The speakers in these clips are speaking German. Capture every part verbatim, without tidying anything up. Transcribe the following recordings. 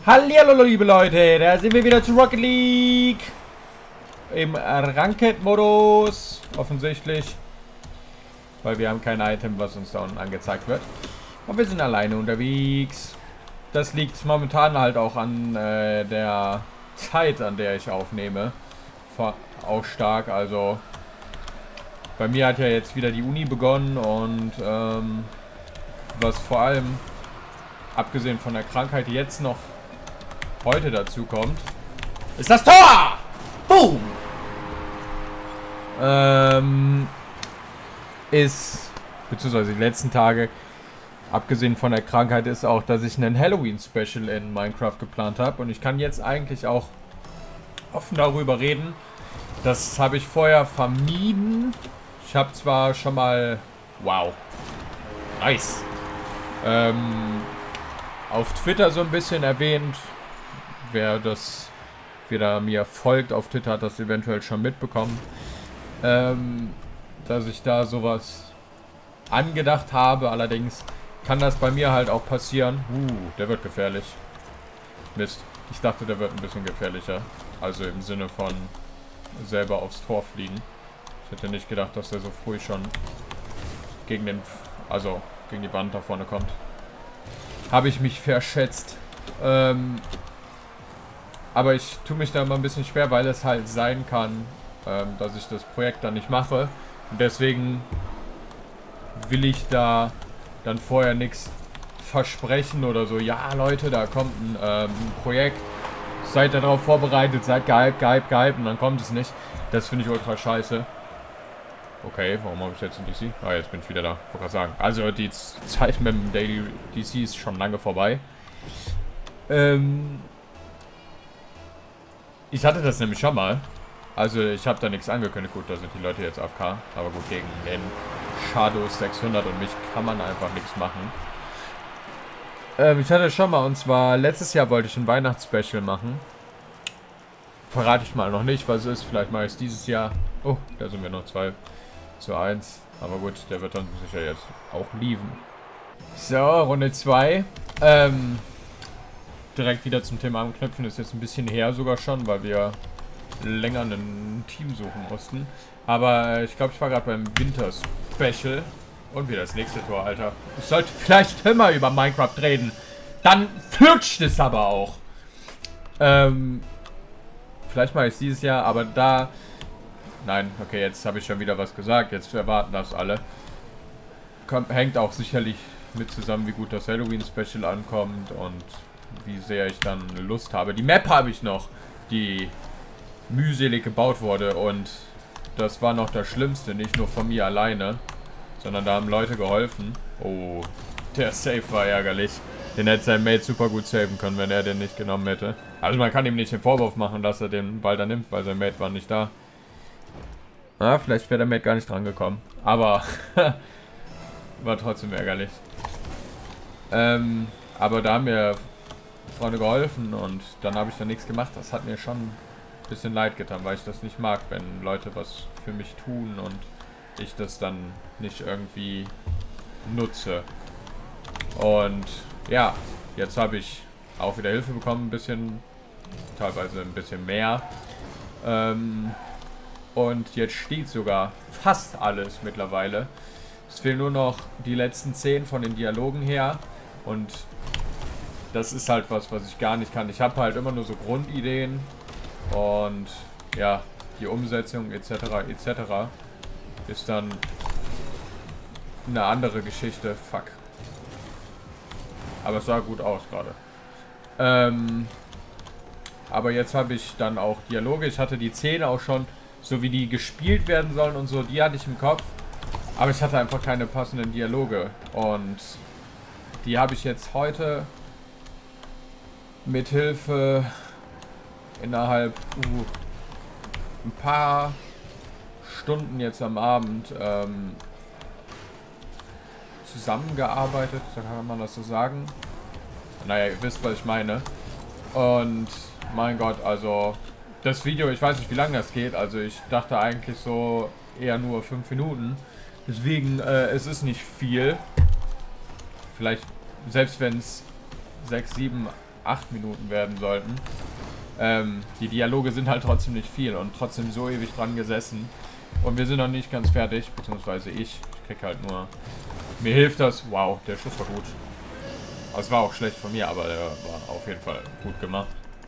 Hallihallo liebe Leute, da sind wir wieder zu Rocket League. Im Ranked-Modus. Offensichtlich. Weil wir haben kein Item, was uns da unten angezeigt wird. Und wir sind alleine unterwegs. Das liegt momentan halt auch an äh, der Zeit, an der ich aufnehme. Auch stark, also... Bei mir hat ja jetzt wieder die Uni begonnen und ähm, was vor allem, abgesehen von der Krankheit, jetzt noch heute dazu kommt, ist das Tor! Boom! Ähm, ist, beziehungsweise die letzten Tage, abgesehen von der Krankheit, ist auch, dass ich einen Halloween-Special in Minecraft geplant habe. Und ich kann jetzt eigentlich auch offen darüber reden. Das habe ich vorher vermieden. Ich habe zwar schon mal... Wow. Nice. Ähm, auf Twitter so ein bisschen erwähnt. Wer das... Wer da mir folgt auf Twitter, hat das eventuell schon mitbekommen. Ähm, dass ich da sowas angedacht habe. Allerdings kann das bei mir halt auch passieren. Uh, der wird gefährlich. Mist. Ich dachte, der wird ein bisschen gefährlicher. Also im Sinne von selber aufs Tor fliegen. Ich hätte nicht gedacht, dass der so früh schon gegen den, also gegen die Wand da vorne kommt. Habe ich mich verschätzt. Ähm, aber ich tue mich da immer ein bisschen schwer, weil es halt sein kann, ähm, dass ich das Projekt dann nicht mache. Und deswegen will ich da dann vorher nichts versprechen oder so. Ja, Leute, da kommt ein, ähm, ein Projekt. Seid darauf vorbereitet, seid gehypt, gehypt, gehypt und dann kommt es nicht. Das finde ich ultra scheiße. Okay, warum habe ich jetzt ein D C? Ah, jetzt bin ich wieder da. Ich wollte gerade sagen. Also die Zeit mit dem Daily D C ist schon lange vorbei. Ähm ich hatte das nämlich schon mal. Also ich habe da nichts angekündigt. Gut, da sind die Leute jetzt A F K. Aber gut, gegen den Shadows sechshundert und mich kann man einfach nichts machen. Ähm, ich hatte schon mal, und zwar letztes Jahr wollte ich ein Weihnachtsspecial machen. Verrate ich mal noch nicht, was es ist. Vielleicht mache ich es dieses Jahr. Oh, da sind wir noch zwei zu eins. Aber gut, der wird dann sicher jetzt auch lieben. So, Runde zwei. Ähm, direkt wieder zum Thema anknüpfen. Ist jetzt ein bisschen her sogar schon, weil wir länger ein Team suchen mussten. Aber ich glaube, ich war gerade beim Winter-Special. Und wieder das nächste Tor, Alter. Ich sollte vielleicht immer über Minecraft reden. Dann flutscht es aber auch. Ähm, vielleicht mache ich es dieses Jahr, aber da... Nein, okay, jetzt habe ich schon wieder was gesagt. Jetzt erwarten das alle. Kommt, hängt auch sicherlich mit zusammen, wie gut das Halloween-Special ankommt und wie sehr ich dann Lust habe. Die Map habe ich noch, die mühselig gebaut wurde. Und das war noch das Schlimmste, nicht nur von mir alleine, sondern da haben Leute geholfen. Oh, der Save war ärgerlich. Den hätte sein Mate super gut saven können, wenn er den nicht genommen hätte. Also man kann ihm nicht den Vorwurf machen, dass er den Ball da nimmt, weil sein Mate war nicht da. Na, vielleicht wäre der Mate gar nicht dran gekommen. Aber war trotzdem ärgerlich. Ähm, aber da haben mir Freunde geholfen und dann habe ich da nichts gemacht. Das hat mir schon ein bisschen leid getan, weil ich das nicht mag, wenn Leute was für mich tun und ich das dann nicht irgendwie nutze. Und ja, jetzt habe ich auch wieder Hilfe bekommen, ein bisschen, teilweise ein bisschen mehr. Ähm, und jetzt steht sogar fast alles mittlerweile. Es fehlen nur noch die letzten zehn von den Dialogen her. Und das ist halt was, was ich gar nicht kann. Ich habe halt immer nur so Grundideen und ja, die Umsetzung et cetera et cetera ist dann eine andere Geschichte. Fuck. Aber es sah gut aus gerade. Ähm, aber jetzt habe ich dann auch Dialoge. Ich hatte die zehn auch schon, so wie die gespielt werden sollen und so, die hatte ich im Kopf. Aber ich hatte einfach keine passenden Dialoge. Und die habe ich jetzt heute mit Hilfe innerhalb uh, ein paar Stunden jetzt am Abend ähm, zusammengearbeitet, so kann man das so sagen. Naja, ihr wisst, was ich meine. Und mein Gott, also das Video, ich weiß nicht, wie lange das geht. Also ich dachte eigentlich so eher nur fünf Minuten. Deswegen, äh, es ist nicht viel. Vielleicht, selbst wenn es sechs, sieben acht Minuten werden sollten. Ähm, die Dialoge sind halt trotzdem nicht viel und trotzdem so ewig dran gesessen. Und wir sind noch nicht ganz fertig, beziehungsweise ich. Ich krieg halt nur... Mir hilft das. Wow, der Schuss war gut. Also es war auch schlecht von mir, aber der war auf jeden Fall gut gemacht.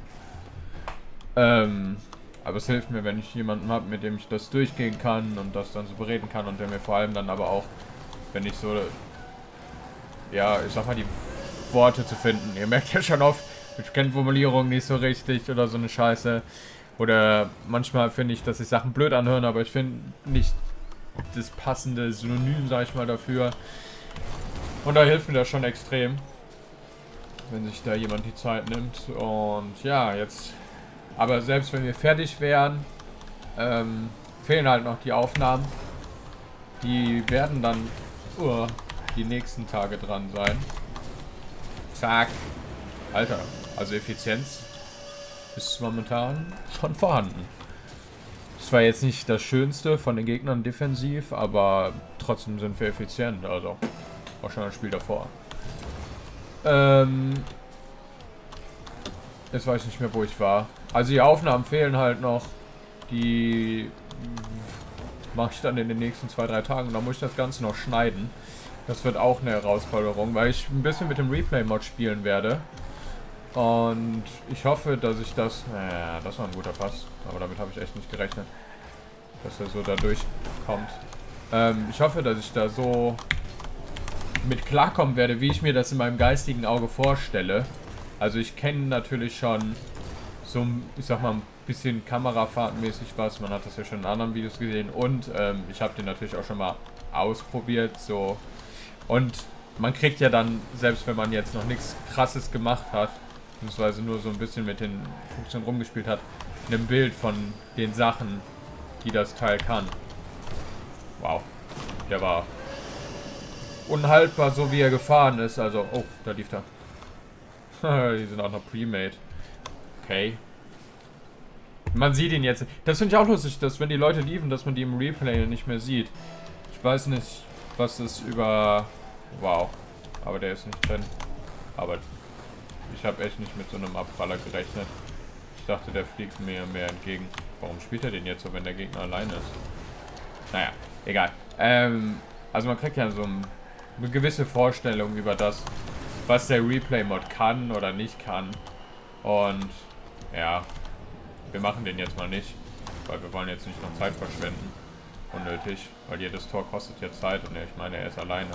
Ähm, aber es hilft mir, wenn ich jemanden habe, mit dem ich das durchgehen kann und das dann so bereden kann und der mir vor allem dann aber auch, wenn ich so... Ja, ich sag mal, die Worte zu finden. Ihr merkt ja schon oft, ich kenne Formulierungen nicht so richtig oder so eine Scheiße. Oder manchmal finde ich, dass sich Sachen blöd anhören, aber ich finde nicht das passende Synonym, sag ich mal, dafür. Und da hilft mir das schon extrem, wenn sich da jemand die Zeit nimmt. Und ja, jetzt... Aber selbst wenn wir fertig wären, ähm, fehlen halt noch die Aufnahmen. Die werden dann uh, die nächsten Tage dran sein. Zack. Alter, also Effizienz ist momentan schon vorhanden. Das war jetzt nicht das Schönste von den Gegnern defensiv, aber trotzdem sind wir effizient. Also auch schon das Spiel davor. Ähm, jetzt weiß ich nicht mehr, wo ich war. Also die Aufnahmen fehlen halt noch. Die mache ich dann in den nächsten zwei, drei Tagen. Da muss ich das Ganze noch schneiden. Das wird auch eine Herausforderung, weil ich ein bisschen mit dem Replay-Mod spielen werde. Und ich hoffe, dass ich das... Naja, das war ein guter Pass. Aber damit habe ich echt nicht gerechnet, dass er so da durchkommt. Ähm, ich hoffe, dass ich da so mit klarkommen werde, wie ich mir das in meinem geistigen Auge vorstelle. Also ich kenne natürlich schon so, ich sag mal, ein bisschen kamerafahrtmäßig was. Man hat das ja schon in anderen Videos gesehen. Und ähm, ich habe den natürlich auch schon mal ausprobiert. So. Und man kriegt ja dann, selbst wenn man jetzt noch nichts Krasses gemacht hat, beziehungsweise nur so ein bisschen mit den Funktionen rumgespielt hat, ein Bild von den Sachen, die das Teil kann. Wow. Der war unhaltbar, so wie er gefahren ist. Also, oh, da lief er. Die sind auch noch pre-made. Okay. Man sieht ihn jetzt. Das finde ich auch lustig, dass wenn die Leute liefen, dass man die im Replay nicht mehr sieht. Ich weiß nicht, was es über... Wow. Aber der ist nicht drin. Aber ich habe echt nicht mit so einem Abpraller gerechnet. Ich dachte, der fliegt mir mehr entgegen. Warum spielt er den jetzt so, wenn der Gegner alleine ist? Naja, egal. Ähm, also man kriegt ja so eine gewisse Vorstellung über das, was der Replay-Mod kann oder nicht kann. Und ja, wir machen den jetzt mal nicht, weil wir wollen jetzt nicht noch Zeit verschwenden. Unnötig, weil jedes Tor kostet ja Zeit und ich meine, er ist alleine.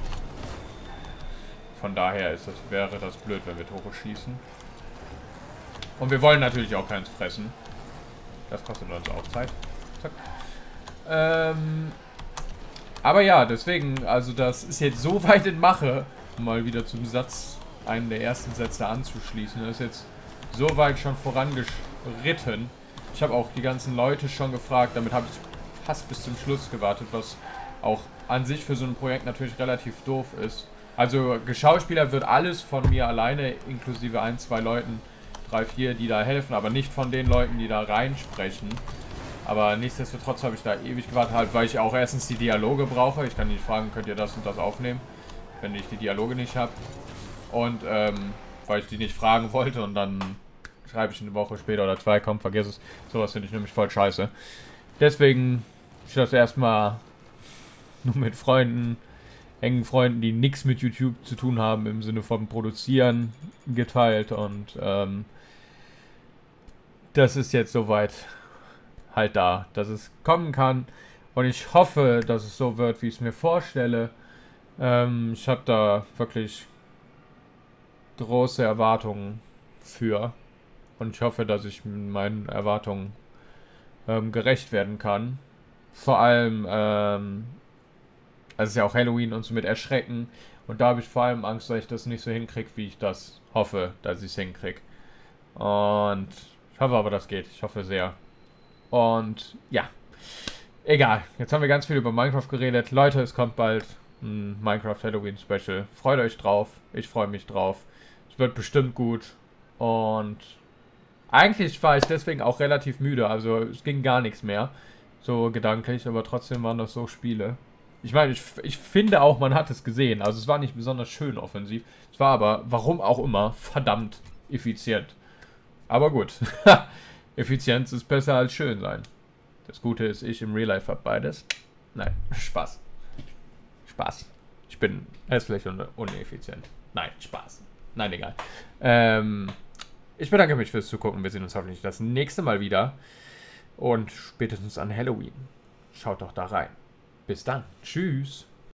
Von daher ist das, wäre das blöd, wenn wir Tore schießen. Und wir wollen natürlich auch keins fressen. Das kostet uns auch Zeit. Zack. Ähm, aber ja, deswegen, also das ist jetzt so weit in Mache, um mal wieder zum Satz, einen der ersten Sätze anzuschließen. Das ist jetzt so weit schon vorangeschritten. Ich habe auch die ganzen Leute schon gefragt, damit habe ich fast bis zum Schluss gewartet, was auch an sich für so ein Projekt natürlich relativ doof ist. Also geschauspielert wird alles von mir alleine, inklusive ein, zwei Leuten, drei, vier, die da helfen, aber nicht von den Leuten, die da reinsprechen. Aber nichtsdestotrotz habe ich da ewig gewartet, halt, weil ich auch erstens die Dialoge brauche. Ich kann nicht fragen, könnt ihr das und das aufnehmen, wenn ich die Dialoge nicht habe. Und ähm, weil ich die nicht fragen wollte und dann schreibe ich eine Woche später oder zwei, komm, vergiss es. Sowas finde ich nämlich voll scheiße. Deswegen ich das erstmal nur mit Freunden, engen Freunden, die nichts mit YouTube zu tun haben, im Sinne von Produzieren, geteilt. Und ähm, das ist jetzt soweit halt da, dass es kommen kann. Und ich hoffe, dass es so wird, wie ich es mir vorstelle. Ähm, ich habe da wirklich große Erwartungen für. Und ich hoffe, dass ich meinen Erwartungen ähm, gerecht werden kann. Vor allem, ähm, also es ist ja auch Halloween und so mit Erschrecken. Und da habe ich vor allem Angst, dass ich das nicht so hinkriege, wie ich das hoffe, dass ich es hinkriege. Und ich hoffe aber, das geht. Ich hoffe sehr. Und ja, egal. Jetzt haben wir ganz viel über Minecraft geredet. Leute, es kommt bald ein Minecraft Halloween Special. Freut euch drauf. Ich freue mich drauf. Es wird bestimmt gut. Und eigentlich war ich deswegen auch relativ müde. Also es ging gar nichts mehr. So gedanklich. Aber trotzdem waren das so Spiele. Ich meine, ich, ich finde auch, man hat es gesehen. Also es war nicht besonders schön offensiv. Es war aber, warum auch immer, verdammt effizient. Aber gut. Effizienz ist besser als schön sein. Das Gute ist, ich im Real Life habe beides. Nein, Spaß. Spaß. Ich bin hässlich und uneffizient. Nein, Spaß. Nein, egal. Ähm, ich bedanke mich fürs Zugucken. Wir sehen uns hoffentlich das nächste Mal wieder. Und spätestens an Halloween. Schaut doch da rein. Bis dann. Tschüss.